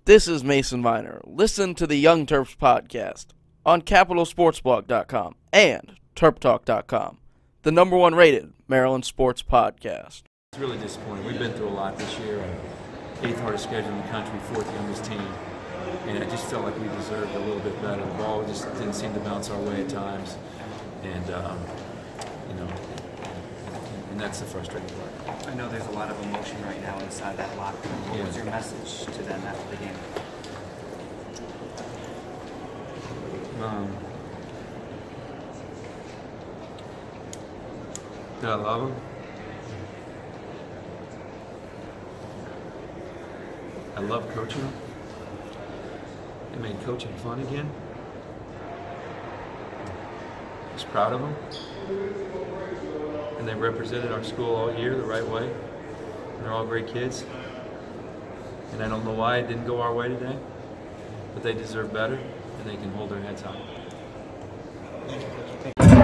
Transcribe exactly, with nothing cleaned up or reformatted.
This is Mason Viner. Listen to the Young Terps podcast on capital sports blog dot com and terp talk dot com, the number one rated Maryland sports podcast. It's really disappointing. We've been through a lot this year. Eighth hardest schedule in the country, fourth youngest team. And I just felt like we deserved a little bit better. The ball just didn't seem to bounce our way at times. And, um, you know, and, and that's the frustrating part. I know there's a lot of emotion right now inside that locker room. What yeah. was your message to them after the game? Um, that I love them. I love coaching them. They made coaching fun again. I was proud of them. And they represented our school all year the right way. And they're all great kids. And I don't know why it didn't go our way today, but they deserve better, and they can hold their heads high.